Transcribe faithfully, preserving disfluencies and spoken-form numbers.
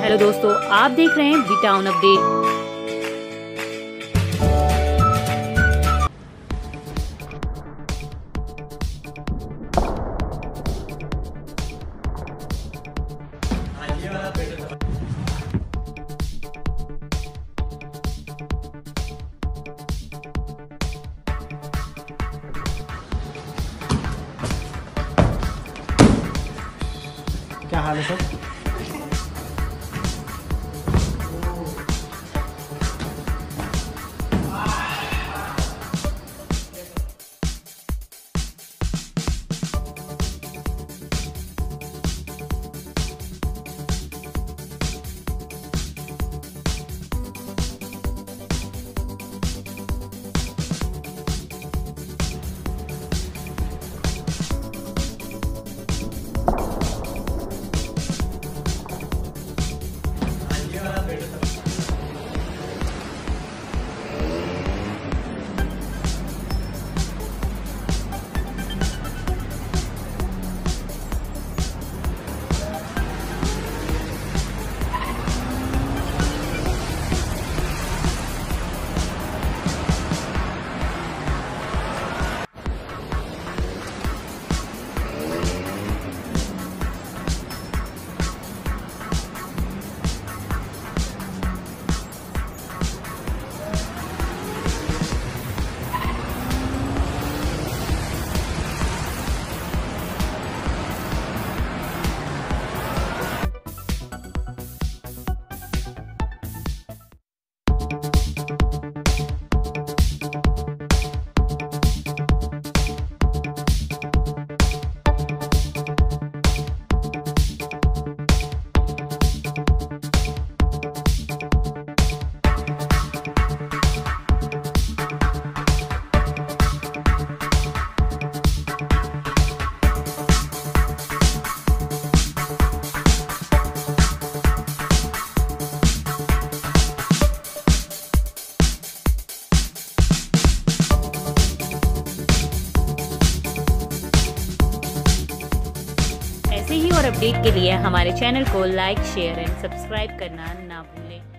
Hello दोस्तों, आप देख रहे हैं बी टाउन अपडेट। क्या हाल है सर? ऐसे ही और अपडेट के लिए हमारे चैनल को लाइक, शेयर एंड सब्सक्राइब करना ना भूलें।